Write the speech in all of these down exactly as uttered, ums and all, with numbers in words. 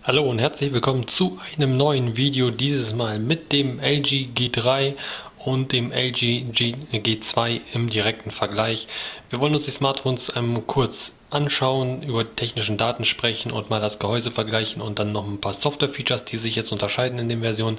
Hallo und herzlich willkommen zu einem neuen Video, dieses Mal mit dem L G G drei und dem L G G zwei im direkten Vergleich. Wir wollen uns die Smartphones ähm, kurz anschauen, über die technischen Daten sprechen und mal das Gehäuse vergleichen und dann noch ein paar Software-Features, die sich jetzt unterscheiden in den Versionen.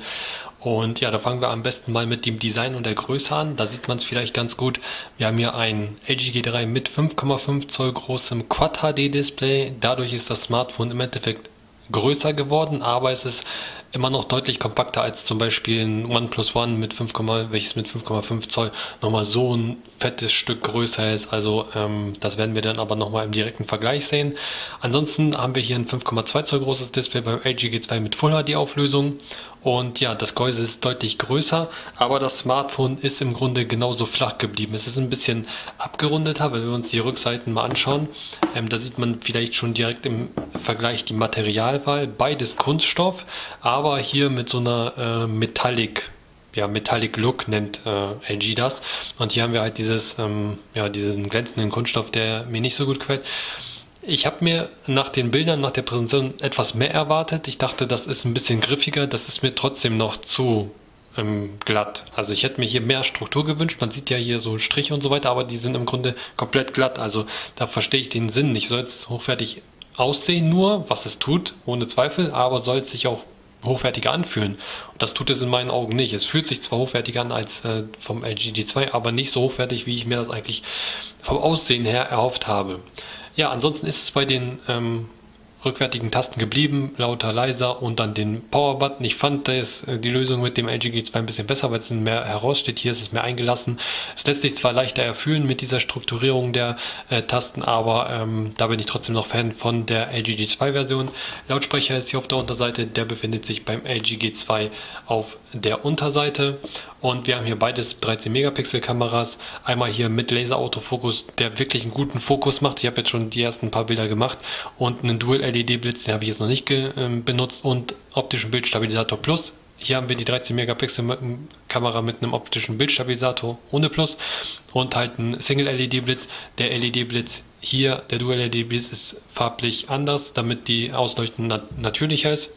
Und ja, da fangen wir am besten mal mit dem Design und der Größe an. Da sieht man es vielleicht ganz gut. Wir haben hier ein L G G drei mit fünf Komma fünf Zoll großem Quad H D Display. Dadurch ist das Smartphone im Endeffekt größer geworden, aber es ist immer noch deutlich kompakter als zum Beispiel ein OnePlus One mit fünf, welches mit fünf Komma fünf Zoll nochmal so ein fettes Stück größer ist. Also ähm, das werden wir dann aber nochmal im direkten Vergleich sehen. Ansonsten haben wir hier ein fünf Komma zwei Zoll großes Display beim L G G zwei mit Full H D Auflösung. Und ja, das Gehäuse ist deutlich größer, aber das Smartphone ist im Grunde genauso flach geblieben. Es ist ein bisschen abgerundeter, wenn wir uns die Rückseiten mal anschauen. Ähm, da sieht man vielleicht schon direkt im Vergleich die Materialwahl. Beides Kunststoff, aber hier mit so einer äh, Metallic, ja, Metallic Look nennt äh, L G das. Und hier haben wir halt dieses, ähm, ja, diesen glänzenden Kunststoff, der mir nicht so gut gefällt. Ich habe mir nach den Bildern, nach der Präsentation etwas mehr erwartet. Ich dachte, das ist ein bisschen griffiger. Das ist mir trotzdem noch zu ähm, glatt. Also ich hätte mir hier mehr Struktur gewünscht. Man sieht ja hier so Striche und so weiter, aber die sind im Grunde komplett glatt. Also da verstehe ich den Sinn nicht. Soll es hochwertig aussehen nur, was es tut, ohne Zweifel, aber soll es sich auch hochwertiger anfühlen. Und das tut es in meinen Augen nicht. Es fühlt sich zwar hochwertiger an als äh, vom L G G zwei, aber nicht so hochwertig, wie ich mir das eigentlich vom Aussehen her erhofft habe. Ja, ansonsten ist es bei den ähm, rückwärtigen Tasten geblieben, lauter, leiser und dann den Power-Button. Ich fand das, äh, die Lösung mit dem L G G zwei ein bisschen besser, weil es mehr heraussteht. Hier ist es mehr eingelassen. Es lässt sich zwar leichter erfüllen mit dieser Strukturierung der äh, Tasten, aber ähm, da bin ich trotzdem noch Fan von der L G G zwei Version. Lautsprecher ist hier auf der Unterseite, der befindet sich beim L G G zwei auf der Unterseite. Und wir haben hier beides dreizehn Megapixel Kameras. Einmal hier mit Laser-Autofokus, der wirklich einen guten Fokus macht. Ich habe jetzt schon die ersten paar Bilder gemacht. Und einen Dual-L E D-Blitz, den habe ich jetzt noch nicht äh, benutzt. Und optischen Bildstabilisator Plus. Hier haben wir die dreizehn Megapixel Kamera mit einem optischen Bildstabilisator ohne Plus. Und halt einen Single-L E D-Blitz. Der L E D-Blitz hier, der Dual-L E D-Blitz, ist farblich anders, damit die Ausleuchtung nat natürlicher ist.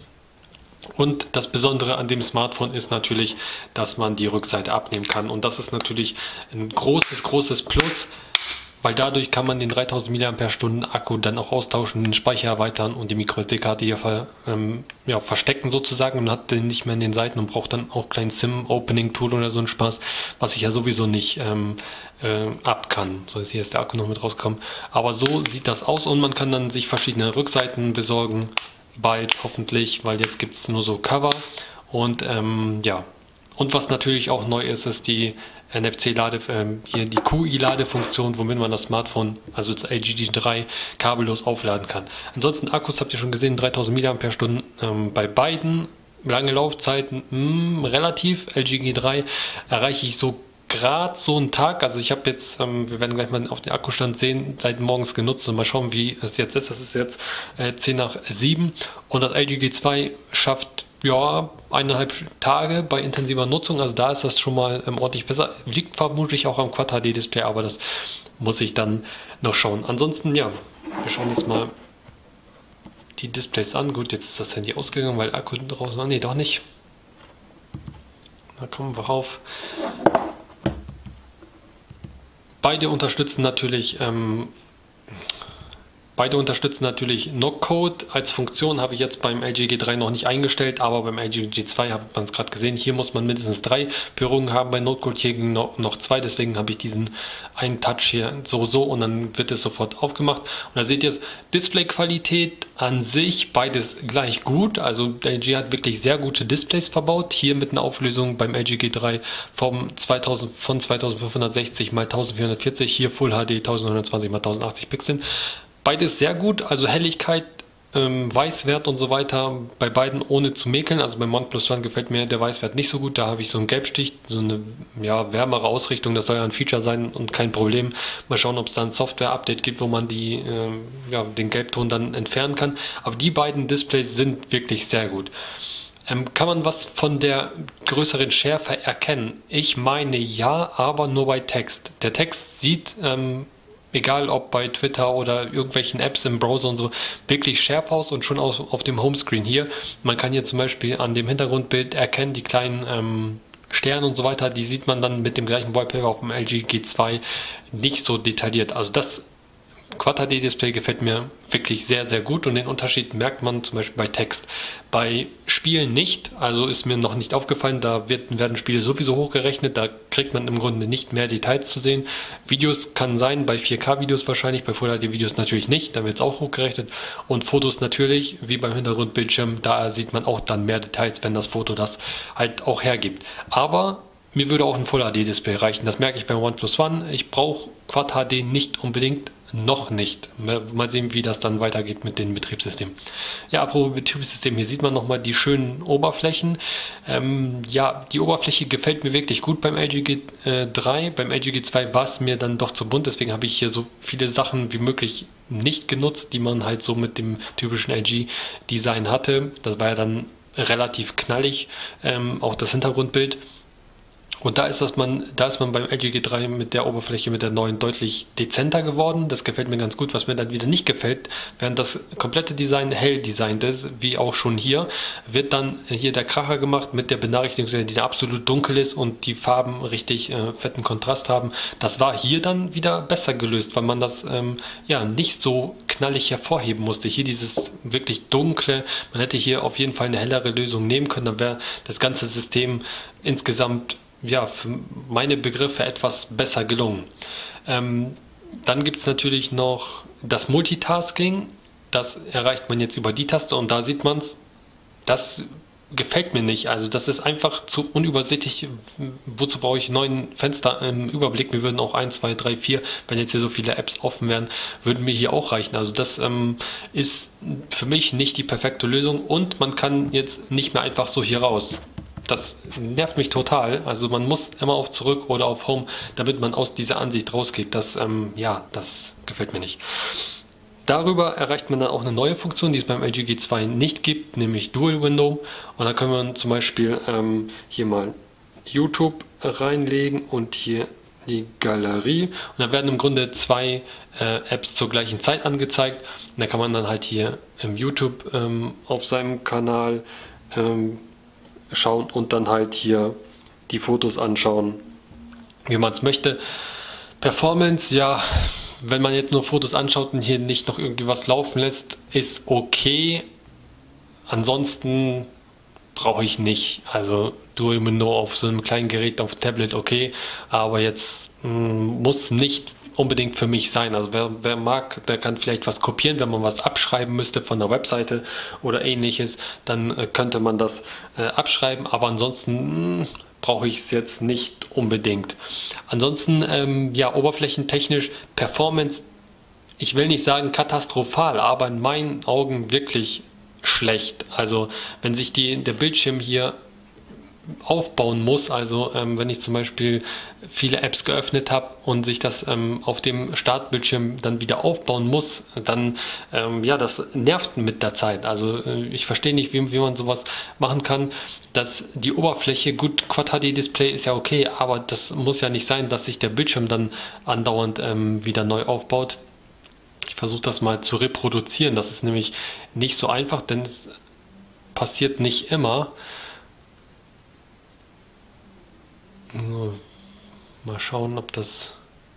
Und das Besondere an dem Smartphone ist natürlich, dass man die Rückseite abnehmen kann. Und das ist natürlich ein großes, großes Plus, weil dadurch kann man den dreitausend Milliampere-Stunden Akku dann auch austauschen, den Speicher erweitern und die Micro S D-Karte hier ver, ähm, ja, verstecken sozusagen. Und hat den nicht mehr in den Seiten und braucht dann auch kein SIM-Opening-Tool oder so einen Spaß, was ich ja sowieso nicht ähm, äh, ab kann. So, jetzt hier ist der Akku noch mit rausgekommen. Aber so sieht das aus und man kann dann sich verschiedene Rückseiten besorgen. Bald hoffentlich, weil jetzt gibt es nur so Cover und ähm, ja, und was natürlich auch neu ist, ist die N F C-Lade, ähm, hier die Q I-Ladefunktion, womit man das Smartphone, also das L G G drei, kabellos aufladen kann. Ansonsten Akkus habt ihr schon gesehen, dreitausend Milliampere-Stunden ähm, bei beiden, lange Laufzeiten, mh, relativ, L G G drei erreiche ich so gerade so einen Tag, also ich habe jetzt, ähm, wir werden gleich mal auf den Akkustand sehen, seit morgens genutzt und mal schauen, wie es jetzt ist. Das ist jetzt äh, zehn nach sieben und das L G G zwei schafft ja eineinhalb Tage bei intensiver Nutzung, also da ist das schon mal ähm, ordentlich besser. Liegt vermutlich auch am Quad H D Display, aber das muss ich dann noch schauen. Ansonsten, ja, wir schauen jetzt mal die Displays an. Gut, jetzt ist das Handy ausgegangen, weil Akku draußen war. Ne, doch nicht. Da kommen wir rauf. Beide unterstützen natürlich ähm, beide unterstützen natürlich No-Code. Als Funktion habe ich jetzt beim L G G drei noch nicht eingestellt, aber beim L G G zwei hat man es gerade gesehen. Hier muss man mindestens drei Berührungen haben bei No-Code, hier noch, noch zwei, deswegen habe ich diesen einen Touch hier so so und dann wird es sofort aufgemacht. Und da seht ihr es, Displayqualität an sich beides gleich gut. Also der L G hat wirklich sehr gute Displays verbaut. Hier mit einer Auflösung beim L G G drei vom zweitausend, von zweitausendfünfhundertsechzig mal eintausendvierhundertvierzig, hier Full H D eintausendneunhundertzwanzig mal tausendachtzig Pixeln. Beides sehr gut, also Helligkeit, ähm, Weißwert und so weiter, bei beiden ohne zu mäkeln. Also beim OnePlus One gefällt mir der Weißwert nicht so gut, da habe ich so einen Gelbstich, so eine ja, wärmere Ausrichtung, das soll ja ein Feature sein und kein Problem. Mal schauen, ob es da ein Software-Update gibt, wo man die, ähm, ja, den Gelbton dann entfernen kann. Aber die beiden Displays sind wirklich sehr gut. Ähm, kann man was von der größeren Schärfe erkennen? Ich meine ja, aber nur bei Text. Der Text sieht ähm, egal ob bei Twitter oder irgendwelchen Apps im Browser und so, wirklich scharf aus und schon auf, auf dem Homescreen hier. Man kann hier zum Beispiel an dem Hintergrundbild erkennen, die kleinen ähm, Sterne und so weiter, die sieht man dann mit dem gleichen Wallpaper auf dem L G G zwei nicht so detailliert. Also das Quad H D Display gefällt mir wirklich sehr, sehr gut und den Unterschied merkt man zum Beispiel bei Text. Bei Spielen nicht, also ist mir noch nicht aufgefallen, da wird, werden Spiele sowieso hochgerechnet, da kriegt man im Grunde nicht mehr Details zu sehen. Videos kann sein, bei vier K Videos wahrscheinlich, bei Full H D Videos natürlich nicht, da wird es auch hochgerechnet. Und Fotos natürlich, wie beim Hintergrundbildschirm, da sieht man auch dann mehr Details, wenn das Foto das halt auch hergibt. Aber mir würde auch ein Full H D Display reichen, das merke ich beim OnePlus One. Ich brauche Quad H D nicht unbedingt. Noch nicht. Mal sehen, wie das dann weitergeht mit den Betriebssystemen. Ja, apropos Betriebssystem, hier sieht man nochmal die schönen Oberflächen. Ähm, ja, die Oberfläche gefällt mir wirklich gut beim L G G drei. Beim L G G zwei war es mir dann doch zu bunt, deswegen habe ich hier so viele Sachen wie möglich nicht genutzt, die man halt so mit dem typischen L G-Design hatte. Das war ja dann relativ knallig, ähm, auch das Hintergrundbild. Und da ist, das man, da ist man beim L G G drei mit der Oberfläche, mit der neuen, deutlich dezenter geworden. Das gefällt mir ganz gut. Was mir dann wieder nicht gefällt, während das komplette Design hell designt ist, wie auch schon hier, wird dann hier der Kracher gemacht mit der Benachrichtigung, die da absolut dunkel ist und die Farben richtig äh, fetten Kontrast haben. Das war hier dann wieder besser gelöst, weil man das ähm, ja nicht so knallig hervorheben musste. Hier dieses wirklich dunkle, man hätte hier auf jeden Fall eine hellere Lösung nehmen können, dann wäre das ganze System insgesamt ja, für meine Begriffe etwas besser gelungen. Ähm, dann gibt es natürlich noch das Multitasking. Das erreicht man jetzt über die Taste und da sieht man es. Das gefällt mir nicht. Also das ist einfach zu unübersichtlich. Wozu brauche ich neun Fenster im Überblick? Mir würden auch eins, zwei, drei, vier, wenn jetzt hier so viele Apps offen wären, würden mir hier auch reichen. Also das ähm, ist für mich nicht die perfekte Lösung und man kann jetzt nicht mehr einfach so hier raus. Das nervt mich total. Also man muss immer auf Zurück oder auf Home, damit man aus dieser Ansicht rausgeht. Das, ähm, ja, das gefällt mir nicht. Darüber erreicht man dann auch eine neue Funktion, die es beim L G G zwei nicht gibt, nämlich Dual Window. Und da können wir zum Beispiel ähm, hier mal YouTube reinlegen und hier die Galerie. Und da werden im Grunde zwei äh, Apps zur gleichen Zeit angezeigt. Und da kann man dann halt hier im YouTube ähm, auf seinem Kanal ähm, schauen und dann halt hier die Fotos anschauen, wie man es möchte. Performance, ja, wenn man jetzt nur Fotos anschaut und hier nicht noch irgendwie was laufen lässt, ist okay. Ansonsten brauche ich nicht. Also Dual Window auf so einem kleinen Gerät, auf Tablet, okay, aber jetzt mh, muss nicht unbedingt für mich sein. Also wer, wer mag, der kann vielleicht was kopieren, wenn man was abschreiben müsste von der Webseite oder ähnliches, dann äh, könnte man das äh, abschreiben, aber ansonsten mh, brauche ich es jetzt nicht unbedingt. Ansonsten, ähm, ja, oberflächentechnisch, Performance, ich will nicht sagen katastrophal, aber in meinen Augen wirklich schlecht. Also wenn sich die, der Bildschirm hier aufbauen muss, also ähm, wenn ich zum Beispiel viele Apps geöffnet habe und sich das ähm, auf dem Startbildschirm dann wieder aufbauen muss, dann ähm, ja, das nervt mit der Zeit. Also äh, ich verstehe nicht, wie, wie man sowas machen kann, dass die Oberfläche, gut, Quad H D Display ist ja okay, aber das muss ja nicht sein, dass sich der Bildschirm dann andauernd ähm, wieder neu aufbaut. Ich versuche das mal zu reproduzieren, das ist nämlich nicht so einfach, denn es passiert nicht immer. Mal schauen, ob das...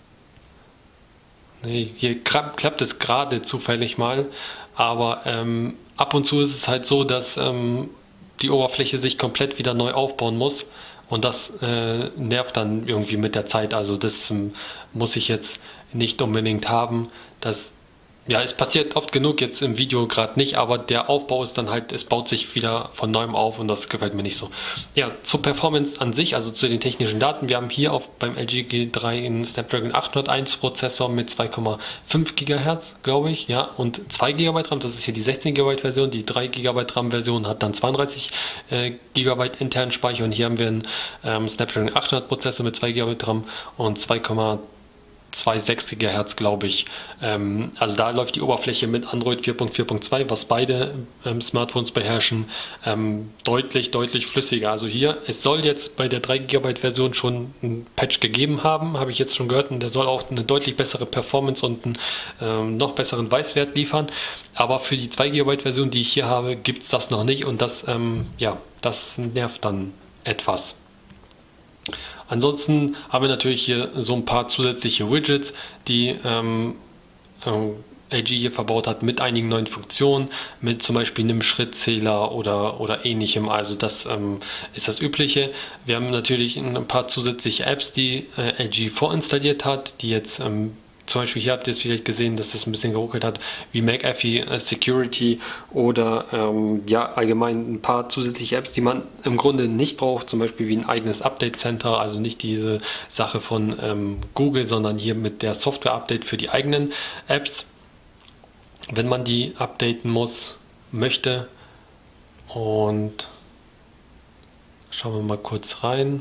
Nee, hier klappt es gerade zufällig mal, aber ähm, ab und zu ist es halt so, dass ähm, die Oberfläche sich komplett wieder neu aufbauen muss und das äh, nervt dann irgendwie mit der Zeit. Also das ähm, muss ich jetzt nicht unbedingt haben. Das Ja, es passiert oft genug, jetzt im Video gerade nicht, aber der Aufbau ist dann halt, es baut sich wieder von neuem auf und das gefällt mir nicht so. Ja, zur Performance an sich, also zu den technischen Daten. Wir haben hier auf, beim L G G drei einen Snapdragon achthunderteins Prozessor mit zwei Komma fünf Gigahertz, glaube ich, ja, und zwei Gigabyte RAM. Das ist hier die sechzehn Gigabyte Version. Die drei Gigabyte RAM Version hat dann zweiunddreißig Gigabyte internen Speicher und hier haben wir einen ähm, Snapdragon achthundert Prozessor mit zwei Gigabyte RAM und zwei Komma zwei Komma sechs Gigahertz, glaube ich. Ähm, also da läuft die Oberfläche mit Android vier Punkt vier Punkt zwei, was beide ähm, Smartphones beherrschen, ähm, deutlich, deutlich flüssiger. Also hier, es soll jetzt bei der drei Gigabyte Version schon ein Patch gegeben haben, habe ich jetzt schon gehört, und der soll auch eine deutlich bessere Performance und einen ähm, noch besseren Weißwert liefern. Aber für die zwei Gigabyte Version, die ich hier habe, gibt es das noch nicht, und das, ähm, ja, das nervt dann etwas. Ansonsten haben wir natürlich hier so ein paar zusätzliche Widgets, die ähm, äh, L G hier verbaut hat, mit einigen neuen Funktionen, mit zum Beispiel einem Schrittzähler oder, oder ähnlichem. Also das ähm, ist das Übliche. Wir haben natürlich ein paar zusätzliche Apps, die äh, L G vorinstalliert hat, die jetzt ähm, zum Beispiel hier habt ihr es vielleicht gesehen, dass das ein bisschen geruckelt hat, wie McAfee äh, Security oder ähm, ja, allgemein ein paar zusätzliche Apps, die man im Grunde nicht braucht, zum Beispiel wie ein eigenes Update Center, also nicht diese Sache von ähm, Google, sondern hier mit der Software Update für die eigenen Apps, wenn man die updaten muss, möchte. Und schauen wir mal kurz rein.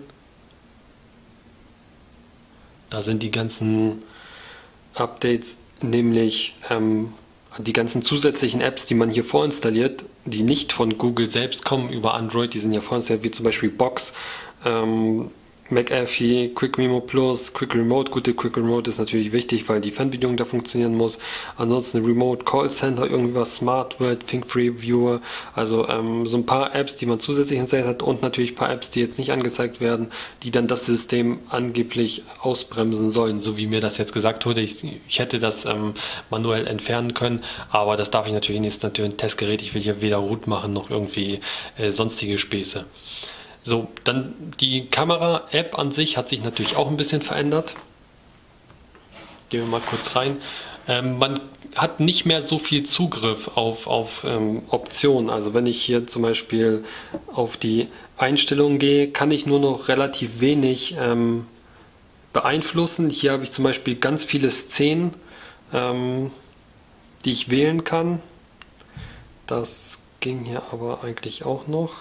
Da sind die ganzen Updates, nämlich ähm, die ganzen zusätzlichen Apps, die man hier vorinstalliert, die nicht von Google selbst kommen über Android, die sind ja vorinstalliert, wie zum Beispiel Box, ähm, McAfee, Quick Memo Plus, Quick Remote. Gute Quick Remote ist natürlich wichtig, weil die Fernbedienung da funktionieren muss. Ansonsten Remote Call Center, irgendwie was, Smart World, Think Free Viewer, also ähm, so ein paar Apps, die man zusätzlich installiert hat, und natürlich ein paar Apps, die jetzt nicht angezeigt werden, die dann das System angeblich ausbremsen sollen, so wie mir das jetzt gesagt wurde. Ich, ich hätte das ähm, manuell entfernen können, aber das darf ich natürlich nicht. Das ist natürlich ein Testgerät. Ich will hier weder Root machen noch irgendwie äh, sonstige Späße. So, dann die Kamera-App an sich hat sich natürlich auch ein bisschen verändert. Gehen wir mal kurz rein. Ähm, man hat nicht mehr so viel Zugriff auf, auf ähm, Optionen. Also wenn ich hier zum Beispiel auf die Einstellungen gehe, kann ich nur noch relativ wenig ähm, beeinflussen. Hier habe ich zum Beispiel ganz viele Szenen, ähm, die ich wählen kann. Das ging hier aber eigentlich auch noch.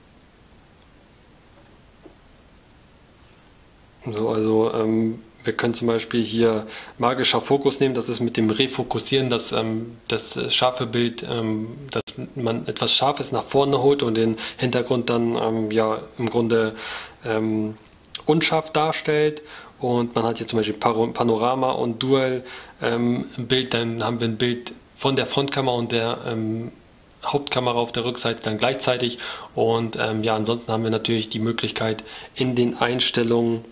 So, also ähm, wir können zum Beispiel hier magischer Fokus nehmen, das ist mit dem Refokussieren, dass ähm, das scharfe Bild, ähm, dass man etwas Scharfes nach vorne holt und den Hintergrund dann ähm, ja im Grunde ähm, unscharf darstellt. Und man hat hier zum Beispiel Panorama und Dual ähm, Bild, dann haben wir ein Bild von der Frontkamera und der ähm, Hauptkamera auf der Rückseite dann gleichzeitig. Und ähm, ja, ansonsten haben wir natürlich die Möglichkeit, in den Einstellungen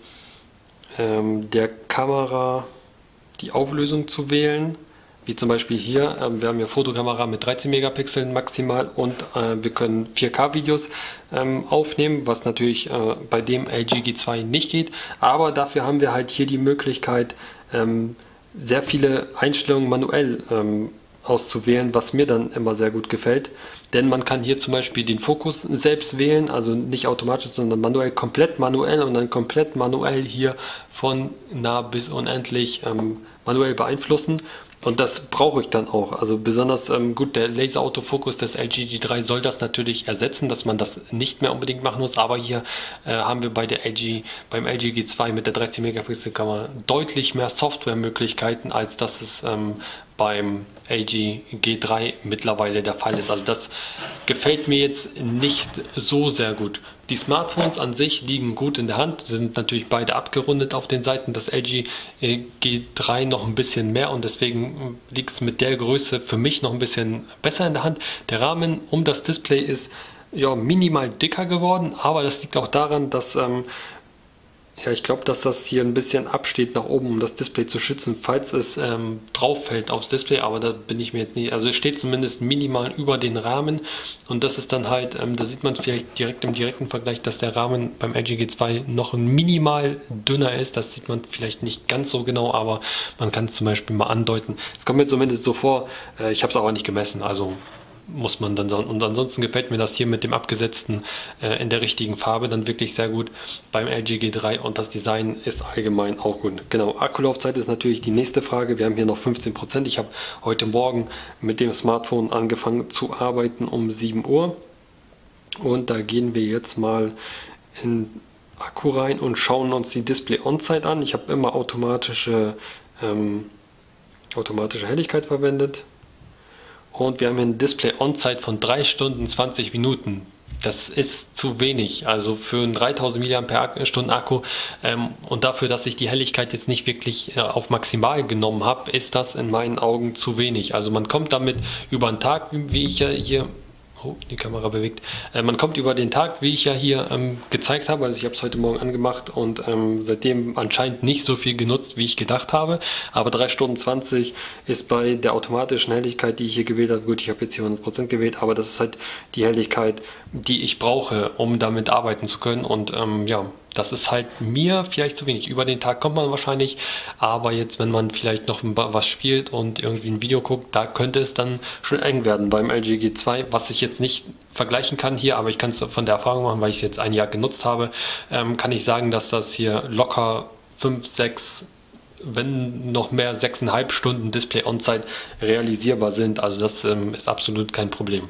der Kamera die Auflösung zu wählen, wie zum Beispiel hier, ähm, wir haben hier Fotokamera mit dreizehn Megapixeln maximal, und äh, wir können vier K Videos ähm, aufnehmen, was natürlich äh, bei dem L G G zwei nicht geht, aber dafür haben wir halt hier die Möglichkeit, ähm, sehr viele Einstellungen manuell ähm, auszuwählen, was mir dann immer sehr gut gefällt. Denn man kann hier zum Beispiel den Fokus selbst wählen, also nicht automatisch, sondern manuell, komplett manuell, und dann komplett manuell hier von nah bis unendlich ähm, manuell beeinflussen. Und das brauche ich dann auch. Also besonders ähm, gut, der Laser-Autofokus des L G G drei soll das natürlich ersetzen, dass man das nicht mehr unbedingt machen muss. Aber hier äh, haben wir bei der L G, beim L G G zwei mit der dreizehn Megapixel Kamera deutlich mehr Softwaremöglichkeiten, als das es ähm, beim L G G drei mittlerweile der Fall ist. Also das gefällt mir jetzt nicht so sehr gut. Die Smartphones an sich liegen gut in der Hand, sind natürlich beide abgerundet auf den Seiten. Das L G G drei noch ein bisschen mehr, und deswegen liegt es mit der Größe für mich noch ein bisschen besser in der Hand. Der Rahmen um das Display ist ja minimal dicker geworden, aber das liegt auch daran, dass ähm, ja, ich glaube, dass das hier ein bisschen absteht nach oben, um das Display zu schützen, falls es ähm, drauf fällt aufs Display, aber da bin ich mir jetzt nicht, also es steht zumindest minimal über den Rahmen, und das ist dann halt, ähm, da sieht man vielleicht direkt im direkten Vergleich, dass der Rahmen beim L G G zwei noch minimal dünner ist. Das sieht man vielleicht nicht ganz so genau, aber man kann es zum Beispiel mal andeuten. Es kommt mir zumindest so vor, äh, ich habe es aber nicht gemessen, also muss man dann sagen. Und ansonsten gefällt mir das hier mit dem abgesetzten äh, in der richtigen Farbe dann wirklich sehr gut beim L G G drei, und das Design ist allgemein auch gut. Genau, Akkulaufzeit ist natürlich die nächste Frage. Wir haben hier noch fünfzehn Prozent. Ich habe heute Morgen mit dem Smartphone angefangen zu arbeiten um sieben Uhr, und da gehen wir jetzt mal in Akku rein und schauen uns die Display-On-Zeit an. Ich habe immer automatische ähm, automatische Helligkeit verwendet. Und wir haben hier ein Display-On-Zeit von drei Stunden zwanzig Minuten. Das ist zu wenig, also für einen dreitausend Milliampere-Stunden Akku ähm, und dafür, dass ich die Helligkeit jetzt nicht wirklich äh, auf maximal genommen habe, ist das in meinen Augen zu wenig. Also man kommt damit über den Tag, wie ich ja hier, oh, die Kamera bewegt, äh, man kommt über den Tag, wie ich ja hier ähm, gezeigt habe, also ich habe es heute Morgen angemacht und ähm, seitdem anscheinend nicht so viel genutzt, wie ich gedacht habe, aber drei Stunden zwanzig ist bei der automatischen Helligkeit, die ich hier gewählt habe, gut, ich habe jetzt hier hundert Prozent gewählt, aber das ist halt die Helligkeit, die ich brauche, um damit arbeiten zu können und ähm, ja, das ist halt mir vielleicht zu wenig. Über den Tag kommt man wahrscheinlich, aber jetzt, wenn man vielleicht noch was spielt und irgendwie ein Video guckt, da könnte es dann schon eng werden beim L G G zwei, was ich jetzt nicht vergleichen kann hier, aber ich kann es von der Erfahrung machen, weil ich es jetzt ein Jahr genutzt habe, ähm, kann ich sagen, dass das hier locker fünf, sechs, wenn noch mehr, sechs Komma fünf Stunden Display-On-Zeit realisierbar sind. Also das ähm, ist absolut kein Problem.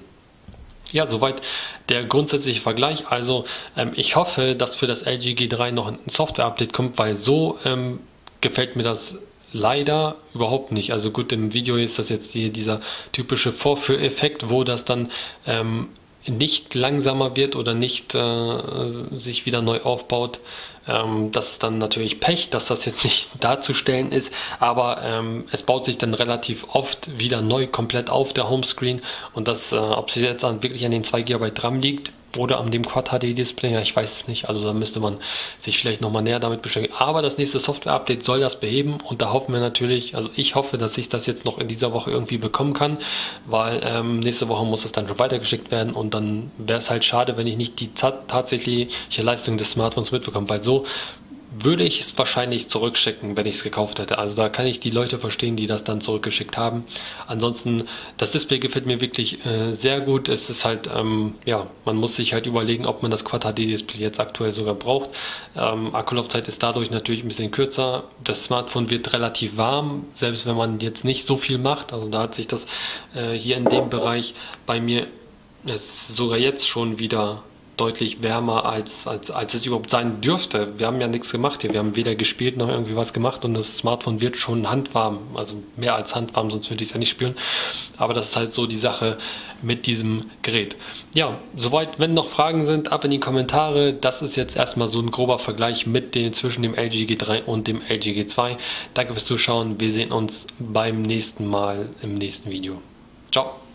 Ja, soweit der grundsätzliche Vergleich. Also ähm, ich hoffe, dass für das L G G drei noch ein Software-Update kommt, weil so ähm, gefällt mir das leider überhaupt nicht. Also gut, im Video ist das jetzt hier dieser typische Vorführeffekt, wo das dann ähm, nicht langsamer wird oder nicht äh, sich wieder neu aufbaut. Ähm, das ist dann natürlich Pech, dass das jetzt nicht darzustellen ist, aber ähm, es baut sich dann relativ oft wieder neu komplett auf der Homescreen und das, äh, ob es jetzt an, wirklich an den zwei Gigabyte RAM liegt oder an dem Quad-H D-Display, ja, ich weiß es nicht, also da müsste man sich vielleicht nochmal näher damit beschäftigen. Aber das nächste Software-Update soll das beheben und da hoffen wir natürlich, also ich hoffe, dass ich das jetzt noch in dieser Woche irgendwie bekommen kann, weil ähm, nächste Woche muss es dann schon weitergeschickt werden und dann wäre es halt schade, wenn ich nicht die tatsächliche Leistung des Smartphones mitbekomme, weil so würde ich es wahrscheinlich zurückschicken, wenn ich es gekauft hätte. Also da kann ich die Leute verstehen, die das dann zurückgeschickt haben. Ansonsten, das Display gefällt mir wirklich äh, sehr gut. Es ist halt, ähm, ja, man muss sich halt überlegen, ob man das Quad-H D-Display jetzt aktuell sogar braucht. Ähm, Akkulaufzeit ist dadurch natürlich ein bisschen kürzer. Das Smartphone wird relativ warm, selbst wenn man jetzt nicht so viel macht. Also da hat sich das äh, hier in dem Bereich bei mir ist sogar jetzt schon wieder deutlich wärmer, als, als, als es überhaupt sein dürfte. Wir haben ja nichts gemacht hier. Wir haben weder gespielt noch irgendwie was gemacht und das Smartphone wird schon handwarm. Also mehr als handwarm, sonst würde ich es ja nicht spüren. Aber das ist halt so die Sache mit diesem Gerät. Ja, soweit, wenn noch Fragen sind, ab in die Kommentare. Das ist jetzt erstmal so ein grober Vergleich mit dem, zwischen dem L G G drei und dem L G G zwei. Danke fürs Zuschauen. Wir sehen uns beim nächsten Mal im nächsten Video. Ciao!